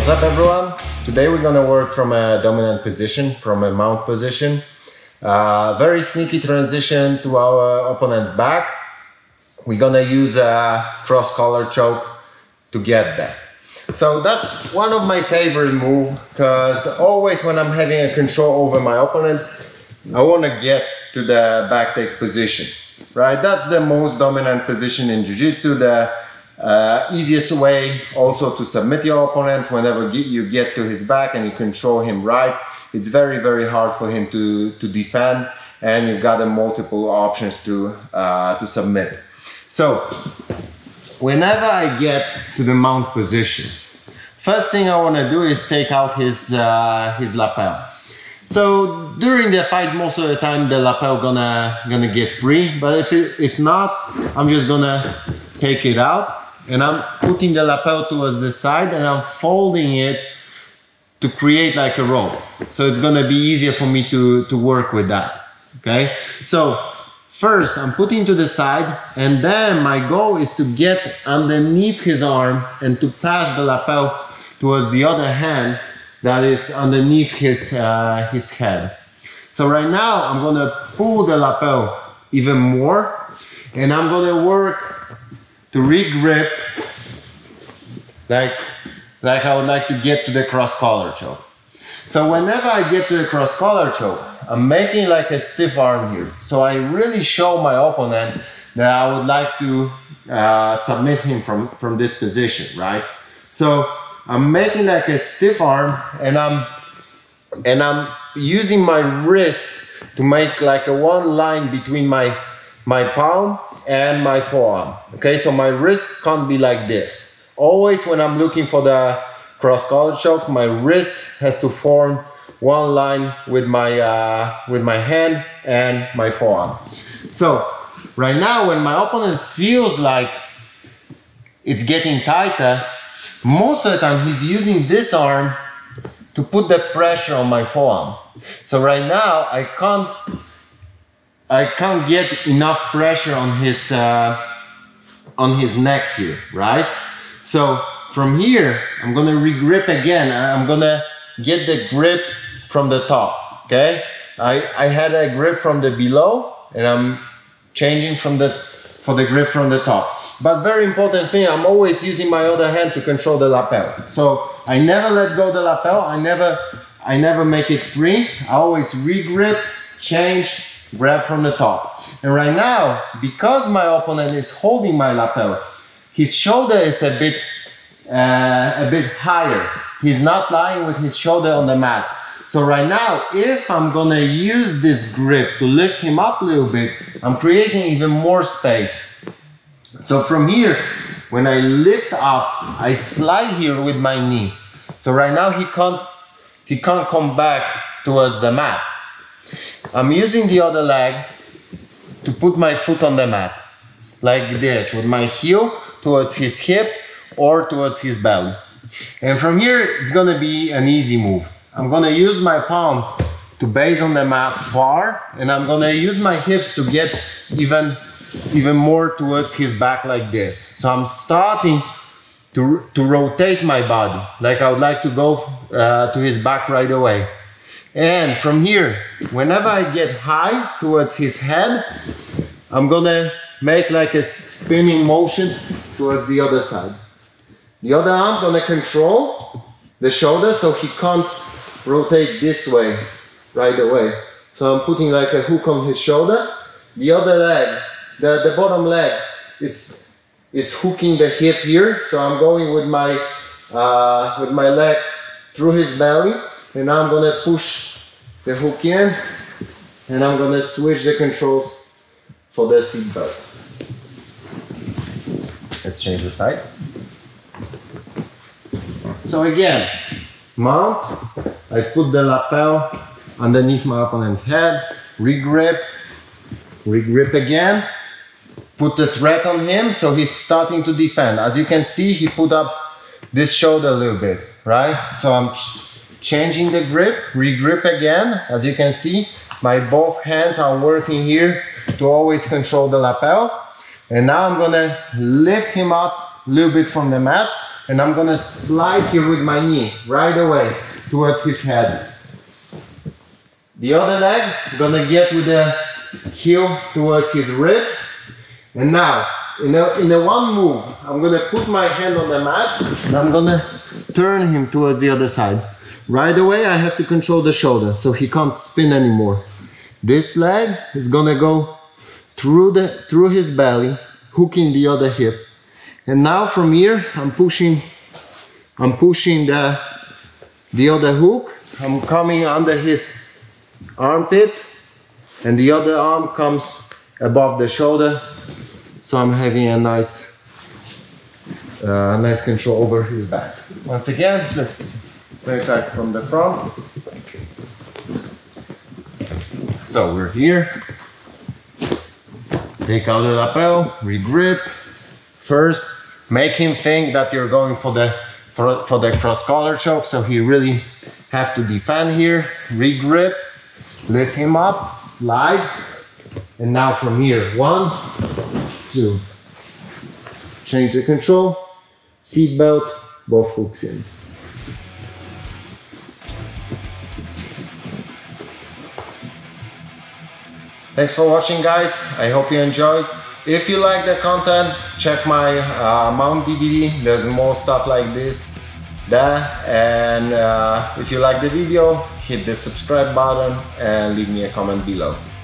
What's up everyone? Today we're gonna work from a dominant position, from a mount position. Very sneaky transition to our opponent back. We're gonna use a cross collar choke to get that. So that's one of my favorite moves, because always when I'm having a control over my opponent, I wanna get to the back take position, right? That's the most dominant position in Jiu-Jitsu, the easiest way also to submit your opponent. Whenever you get to his back and you control him right, it's very, very hard for him to defend, and you've got multiple options to submit. So, whenever I get to the mount position, first thing I want to do is take out his lapel. So during the fight, most of the time the lapel gonna get free, but if not, I'm just gonna take it out. And I'm putting the lapel towards the side and I'm folding it to create like a rope. So it's gonna be easier for me to work with that, okay? So first I'm putting to the side, and then my goal is to get underneath his arm and to pass the lapel towards the other hand that is underneath his head. So right now I'm gonna pull the lapel even more, and I'm gonna work to re-grip like I would like to get to the cross collar choke. So whenever I get to the cross collar choke, I'm making like a stiff arm here. So I really show my opponent that I would like to submit him from this position, right? So I'm making like a stiff arm, and I'm using my wrist to make like a one line between my palm and my forearm. Okay, so my wrist can't be like this. Always when I'm looking for the cross collar choke, my wrist has to form one line with my hand and my forearm. So right now, when my opponent feels like it's getting tighter, most of the time he's using this arm to put the pressure on my forearm. So right now I can't get enough pressure on his neck here, right? So from here, I'm gonna re-grip again, and I'm gonna get the grip from the top, okay? I had a grip from the below, and I'm changing for the grip from the top. But very important thing, I'm always using my other hand to control the lapel. So I never let go the lapel, I never make it free. I always re-grip, change, grab from the top. And right now, because my opponent is holding my lapel, his shoulder is a bit higher. He's not lying with his shoulder on the mat. So right now, if I'm gonna use this grip to lift him up a little bit, I'm creating even more space. So from here, when I lift up, I slide here with my knee. So right now he can't come back towards the mat. I'm using the other leg to put my foot on the mat, like this, with my heel towards his hip or towards his belly. And from here, it's gonna be an easy move. I'm gonna use my palm to base on the mat far, and I'm gonna use my hips to get even more towards his back like this. So I'm starting to rotate my body, like I would like to go to his back right away. And from here, whenever I get high towards his head, I'm gonna make like a spinning motion towards the other side. The other arm gonna control the shoulder so he can't rotate this way right away. So I'm putting like a hook on his shoulder. The other leg, the bottom leg is hooking the hip here. So I'm going with my leg through his belly, and now I'm gonna push the hook in, and I'm gonna switch the controls for the seat belt. Let's change the side. So again, mount, I put the lapel underneath my opponent's head, re-grip again, put the threat on him so he's starting to defend. As you can see, he put up this shoulder a little bit, right? So I'm changing the grip, re-grip again. As you can see, my both hands are working here to always control the lapel. And now I'm gonna lift him up a little bit from the mat and I'm gonna slide here with my knee right away towards his head. The other leg, I'm gonna get with the heel towards his ribs. And now, in a one move, I'm gonna put my hand on the mat and I'm gonna turn him towards the other side. Right away, I have to control the shoulder so he can't spin anymore. This leg is gonna go through his belly, hooking the other hip. And now from here, I'm pushing the other hook. I'm coming under his armpit, and the other arm comes above the shoulder, so I'm having a nice control over his back. Once again, let's attack from the front. So we're here. Take out the lapel, regrip. First, make him think that you're going for the cross collar choke, so he really have to defend here. Regrip. Lift him up, slide, and now from here, 1, 2. Change the control, seat belt, both hooks in. Thanks for watching, guys. I hope you enjoyed. If you like the content, check my mount DVD. There's more stuff like this there. And if you like the video, hit the subscribe button and leave me a comment below.